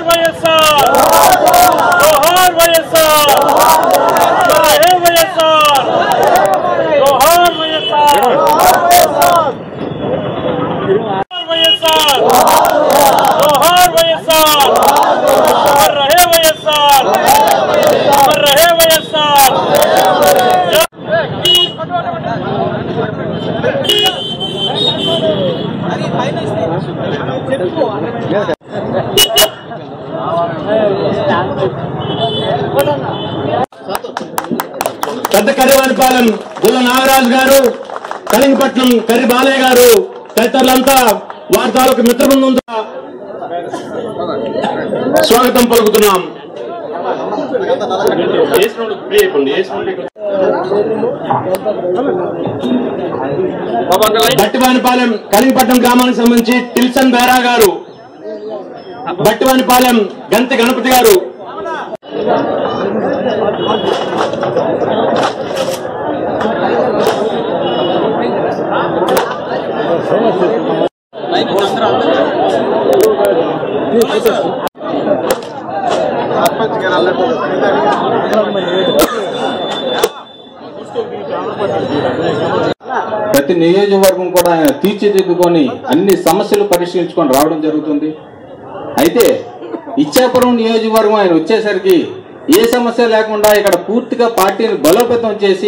పెద్ద కర్రివానిపాలెం గుల్ల నాగరాజు గారు, కలింగపట్నం కర్రి బాలయ్య గారు తదితరులంతా వారి తాలూకు మిత్ర బృందంతో స్వాగతం పలుకుతున్నాం. బట్టివానిపాలెం కలింగపట్నం గ్రామానికి సంబంధించి టిల్సన్ బేరా గారు, బట్టివానిపాలెం గంతి గణపతి గారు, ప్రతి నియోజకవర్గం కూడా ఆయన తీర్చిదిద్దుకొని అన్ని సమస్యలు పరిష్కరించుకొని రావడం జరుగుతుంది. అయితే ఇచ్చాపురం నియోజకవర్గం ఆయన వచ్చేసరికి ఏ సమస్య లేకుండా ఇక్కడ పూర్తిగా పార్టీని బలోపేతం చేసి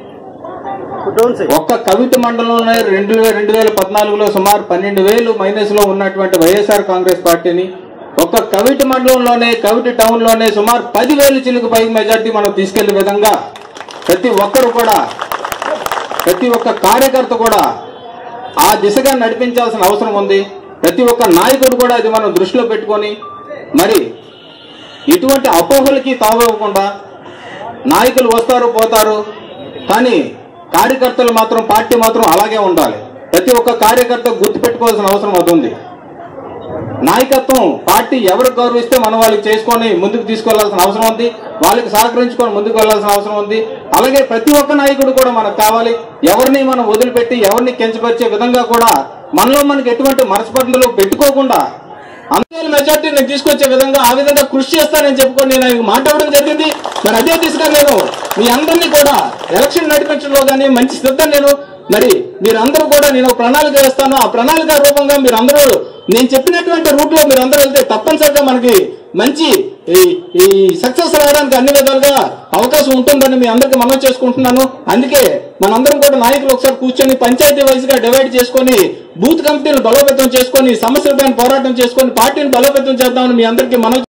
ఒక్క కవిత మండలంలోనే 2014లో సుమారు 12,000 మైనస్ లో ఉన్నటువంటి వైఎస్ఆర్ కాంగ్రెస్ పార్టీని ఒక్క కవిట మండలంలోనే కవిట టౌన్ లోనే సుమారు 10,000 చిలుకు పై మెజార్టీ మనం తీసుకెళ్లే విధంగా ప్రతి ఒక్కరు కూడా ప్రతి ఒక్క కార్యకర్త కూడా ఆ దిశగా నడిపించాల్సిన అవసరం ఉంది. ప్రతి ఒక్క నాయకుడు కూడా ఇది మనం దృష్టిలో పెట్టుకొని మరి ఇటువంటి అపోహలకి తావివ్వకుండా నాయకులు వస్తారు పోతారు, కానీ కార్యకర్తలు మాత్రం పార్టీ మాత్రం అలాగే ఉండాలి. ప్రతి ఒక్క కార్యకర్త గుర్తుపెట్టుకోవాల్సిన అవసరం అవుతుంది. నాయకత్వం పార్టీ ఎవరు గౌరవిస్తే మనం వాళ్ళకి చేసుకొని ముందుకు తీసుకెళ్లాల్సిన అవసరం ఉంది, వాళ్ళకి సహకరించుకొని ముందుకు వెళ్లాల్సిన అవసరం ఉంది. అలాగే ప్రతి ఒక్క నాయకుడు కూడా మనకు కావాలి. ఎవరిని మనం వదిలిపెట్టి ఎవరిని కించపరిచే విధంగా కూడా మనలో మనకి ఎటువంటి మనస్పర్ధలు పెట్టుకోకుండా అంతే మెజార్టీని తీసుకొచ్చే విధంగా ఆ విధంగా కృషి చేస్తానని చెప్పుకొని నేను ఆయనకు మాట్లాడడం జరిగింది. మరి అదే దిశగా నేను మీ అందరినీ కూడా ఎలక్షన్ నడిపించడంలో కానీ మంచి శ్రద్ధ మరి మీరందరూ కూడా నేను ప్రణాళిక వేస్తాను. ఆ ప్రణాళిక రూపంగా మీరందరూ నేను చెప్పినటువంటి రూట్ లో మీరందరూ వెళ్తే తప్పనిసరిగా మనకి మంచి ఈ సక్సెస్ రావడానికి అన్ని విధాలుగా అవకాశం ఉంటుందని మీ అందరికీ మనవి చేసుకుంటున్నాను. అందుకే మనందరం కూడా నాయకులు ఒకసారి కూర్చొని పంచాయతీ వైజ్ గా డివైడ్ చేసుకొని బూత్ కమిటీని బలోపేతం చేసుకొని సమస్యలపైన పోరాటం చేసుకొని పార్టీని బలోపేతం చేద్దామని మీ అందరికీ మనవి